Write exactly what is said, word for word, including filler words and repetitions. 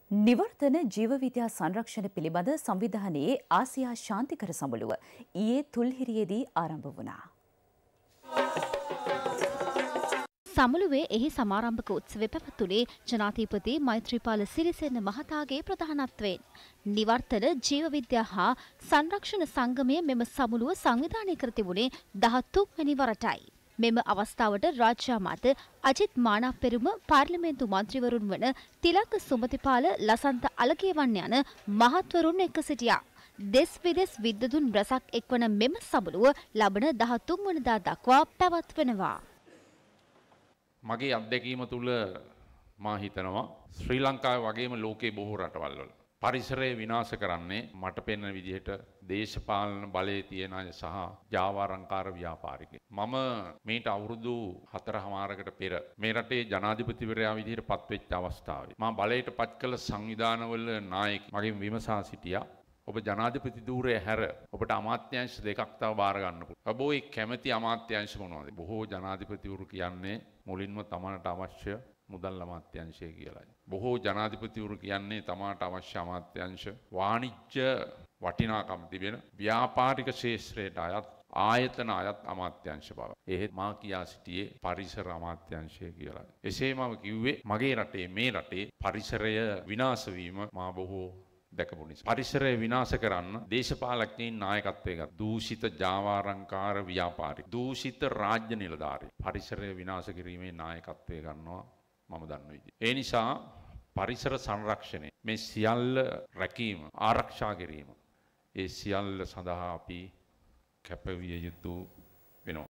නිවර්තන ජීවවිද්‍යා සංරක්ෂණ පිළිබඳ සංවිධානයේ ආසියා ශාන්තිකර සමුළුව ඊයේ තුල්හිරියේදී ආරම්භ වුණා. සමුළුවේ එහි සමාරම්භක උත්සවය පැවැත්වුණේ ජනාධිපති මෛත්‍රීපාල සිරිසේන මහතාගේ ප්‍රධානත්වයෙන්. නිවර්තන ජීවවිද්‍යා හා සංරක්ෂණ සංගමය මෙම සමුළුව සංවිධානය කර තිබුණේ දහතුන් වෙනි වරටයි. මෙම අවස්ථාවට රාජ්‍ය අමාත්‍ය අජිත් මානාපෙරුම පාර්ලිමේන්තු මන්ත්‍රීවරුන් වන තිලක සුමතිපාල ලසන්ත අලගේවන්න යන මහත්වරුන් එක්ව සිටියා. දෙස් විදෙස් විද්වතුන් රැසක් එක්වන මෙම සමුළුව ලබන දහතුන් වනදා දක්වා පැවැත්වෙනවා. මගේ අත්දැකීම තුළ මා හිතනවා ශ්‍රී ලංකාවේ වගේම ලෝකේ බොහෝ රටවල් වල පරිසරය විනාශ කරන්නේ මට පෙනෙන විදිහට දේශපාලන බලයේ තියෙන අය සහ ජාවාරම්කාර ව්‍යාපාරිකයෝ. මම මේට අවුරුදු හතරමාරකට පෙර මේ රටේ ජනාධිපතිවරයා විදිහට පත්වෙච්ච අවස්ථාවේ මා බලයට පත් කළ සංවිධානවල නායක මගෙන් විමසා සිටියා. ඔබ ජනාධිපති ධූරය හැර ඔබට අමාත්‍යාංශ දෙකක් තව බාර ගන්න පුළුවන්. ඔබ ඒ කැමැති අමාත්‍යාංශ මොනවද? බොහෝ ජනාධිපතිවරු කියන්නේ මුලින්ම තමන්ට අවශ්‍ය මුදල් අමාත්‍යාංශය කියලායි. බොහෝ ජනාධිපතිවරු කියන්නේ තමාට අවශ්‍ය අමාත්‍යාංශ වාණිජ්‍ය වටිනාකම් තිබෙන ව්‍යාපාරික ශේෂ්ත්‍රයට අයත් ආයතන අයත් අමාත්‍යාංශ බව. එහෙත් මා කියා සිටියේ පරිසර අමාත්‍යාංශය කියලා. එසේ මම කිව්වේ මගේ රටේ මේ රටේ පරිසරය විනාශ වීම මා බොහෝ දැකපු නිසා. පරිසරය විනාශ කරන්න දේශපාලකයන් නායකත්වය ගත් දූෂිත ජාවාරම්කාර ව්‍යාපාරික දූෂිත රාජ්‍ය නිලධාරී පරිසරය විනාශ කිරීමේ නායකත්වය ගන්නවා මම දන්න විදිහ. ඒ නිසා පරිසර සංරක්ෂණය මේ සියල්ල රැකීම ආරක්ෂා කිරීම ඒ සියල්ල සඳහා අපි කැපවිය යුතු වෙනවා.